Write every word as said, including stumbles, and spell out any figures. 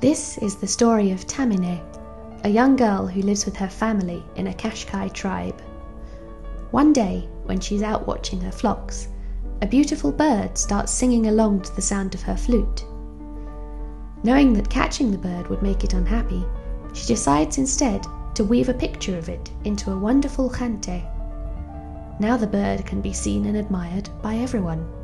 This is the story of Tahmineh, a young girl who lives with her family in a Qashqai tribe. One day, when she's out watching her flocks, a beautiful bird starts singing along to the sound of her flute. Knowing that catching the bird would make it unhappy, she decides instead to weave a picture of it into a wonderful chanteh. Now the bird can be seen and admired by everyone.